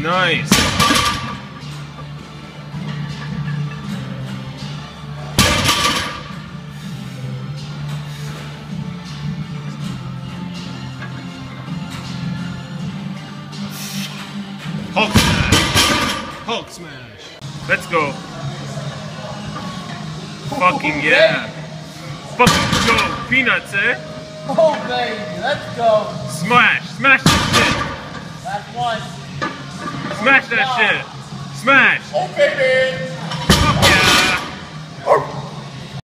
Nice. Hulk smash. Hulk smash. Let's go. Fucking yeah. Fucking go. Peanuts, eh? Oh baby, let's go. Smash. Smash that shit. Last one. Smash that shit. Smash. Oh baby.